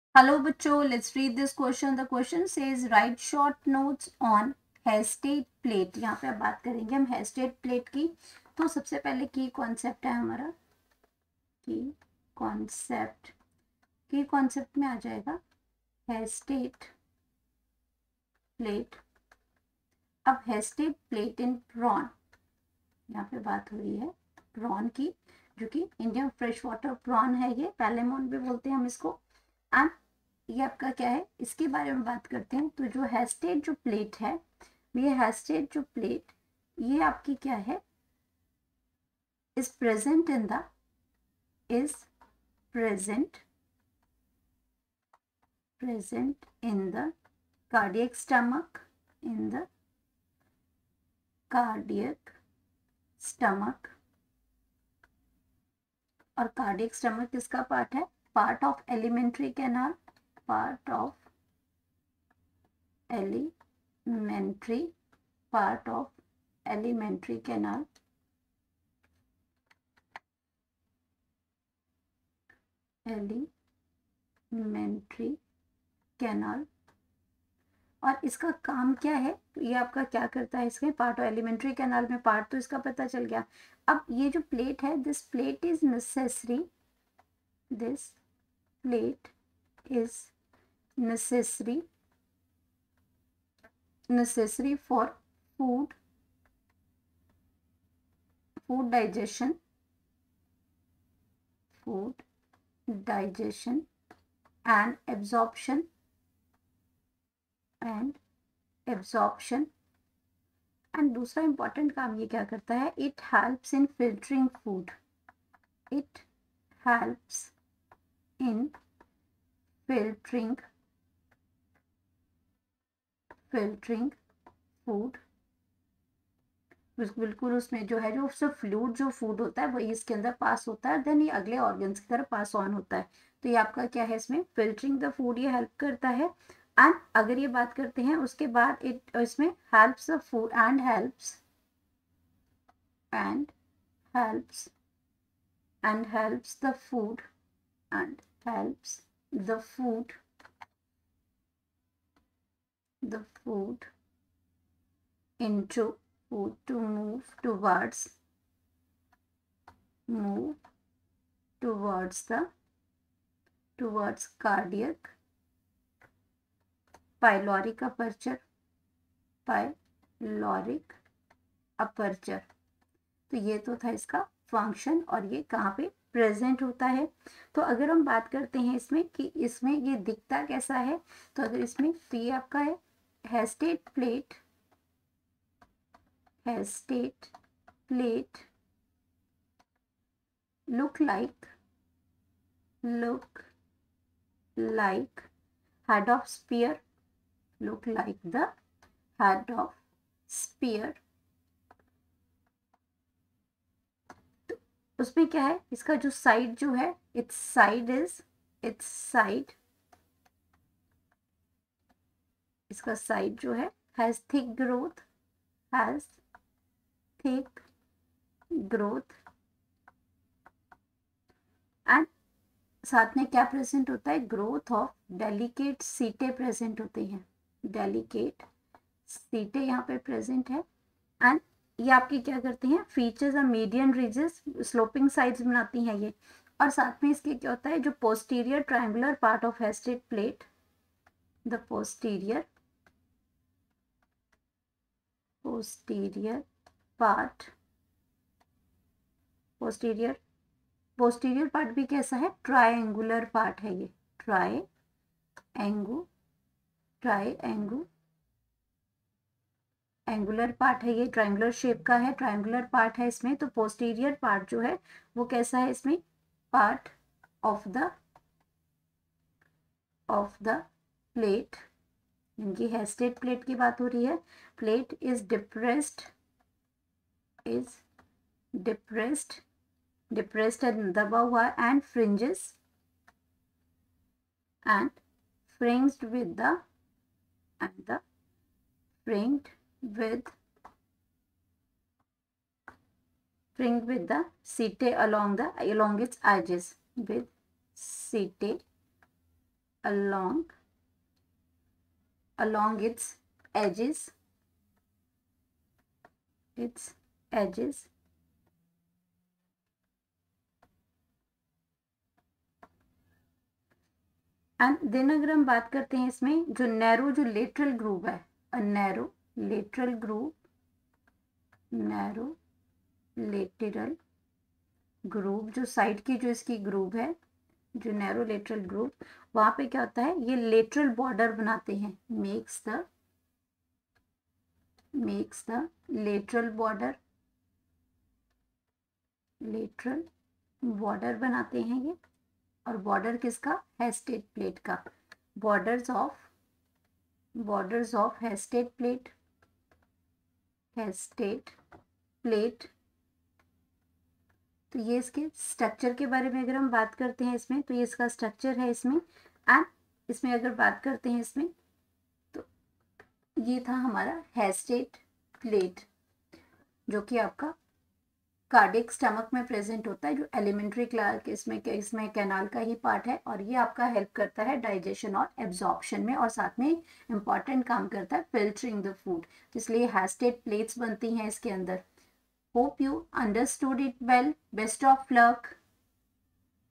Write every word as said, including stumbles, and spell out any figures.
Hello बच्चों, let's read this question. The question says write short notes on Hersted plate. यहाँ पे अब बात करेंगे हम Hersted plate की. तो सबसे पहले की कॉन्सेप्ट है हमारा की कॉन्सेप्ट की कॉन्सेप्ट में आ जाएगा Hersted plate. अब Hersted plate in prawn, यहाँ पे बात हो रही है प्रॉन की, जो कि इंडियन फ्रेश वाटर प्रॉन है, ये पैलेमोन भी बोलते हैं हम इसको. एंड ये आपका क्या है, इसके बारे में बात करते हैं. तो जो हेस्टेड जो प्लेट है, ये हेस्टेड जो प्लेट ये आपकी क्या है, is present in the is present present in the cardiac stomach in the cardiac stomach. और कार्डियक स्टमक किसका पार्ट है? Part of alimentary canal, part of alimentary part of alimentary canal alimentary canal. और इसका काम क्या है, ये आपका क्या करता है, इसके पार्ट ऑफ एलिमेंट्री कैनाल में पार्ट तो इसका पता चल गया. अब ये जो प्लेट है, this plate is necessary this plate is necessary necessary for food food digestion food digestion and absorption and absorption. And दूसरा इंपॉर्टेंट काम ये क्या करता है, it helps in filtering food it helps in filtering filtering food. बिल्कुल उसमें जो है, जो सिर्फ फ्लूइड जो फूड होता है वही इसके अंदर पास होता है, देन ये अगले ऑर्गन्स की तरफ पास ऑन होता है. तो ये आपका क्या है, इसमें फिल्टरिंग द फूड ये हेल्प करता है. एंड अगर ये बात करते हैं उसके बाद, इट इसमें helps the food and helps and helps and helps the food and helps the food the food into food to move towards move towards the towards cardiac pyloric aperture pyloric aperture. तो ये तो था इसका function, और ये कहाँ पे present होता है. तो अगर हम बात करते हैं इसमें कि इसमें ये दिखता कैसा है, तो अगर इसमें तो ये आपका है hastate plate hastate plate look like look like head of spear look like the head of spear. तो उसमें क्या है, इसका जो साइड जो है, it's side is it's side इसका साइड जो है has thick growth has thick growth. And साथ में क्या प्रेजेंट होता है, growth of delicate setae present होते हैं, डेलिकेट सीटे यहाँ पे प्रेजेंट है. एंड ये आपकी क्या करती हैं, फीचर्स और मीडियन रिजेस स्लोपिंग साइड्स बनाती हैं ये. और साथ में इसके क्या होता है, जो posterior triangular part of hastate plate the posterior posterior part posterior posterior part भी कैसा है, ट्रायंगुलर पार्ट है ये, triangle triangle angular part है ये, ट्रायंगुलर शेप का है, ट्रायंगुलर पार्ट है इसमें. तो पोस्टीरियर पार्ट जो है वो कैसा है, इसमें part of the of the plate, इनकी हेस्टेड प्लेट की बात हो रही है. Plate is depressed is depressed depressed है, दबा हुआ, and fringes and fringed with the and the fringed with fringed with the setae along the along its edges with setae along along its edges its edges and then अगर हम बात करते हैं इसमें जो नैरो जो लेटरल ग्रूव है, a narrow lateral groove narrow lateral groove जो साइड की जो इसकी ग्रूव है, जो नैरो लेटरल ग्रूव, वहां पे क्या होता है, ये लेटरल बॉर्डर बनाते हैं, makes the makes the lateral border lateral border बनाते हैं ये। और बॉर्डर किसका, हेस्टेड प्लेट का, borders of borders of hastate plate hastate plate. तो ये इसके स्ट्रक्चर के बारे में अगर हम बात करते हैं इसमें, तो ये इसका स्ट्रक्चर है इसमें। एंड इसमें अगर बात करते हैं इसमें, तो ये था हमारा हेस्टेड प्लेट, जो कि आपका कार्डियक स्टमक में प्रेजेंट होता है, जो एलिमेंट्री क्लास इसमें इसमें कैनाल का ही पार्ट है। और ये आपका हेल्प करता है डाइजेशन और एब्जॉर्प्शन में, और साथ में इंपॉर्टेंट काम करता है फिल्टरिंग द फूड। तो इसलिए हेस्टेड प्लेट्स बनती हैं इसके अंदर। Hope you understood it well. Best of luck.